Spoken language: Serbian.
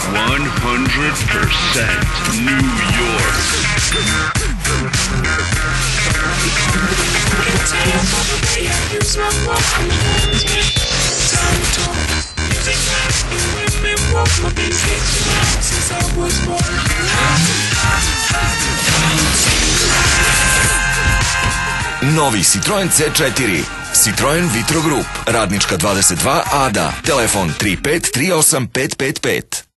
100% New York. Novi Citroen C4, Citroen Vitro Group, Radnička 22 Ada, telefon 35 38 555.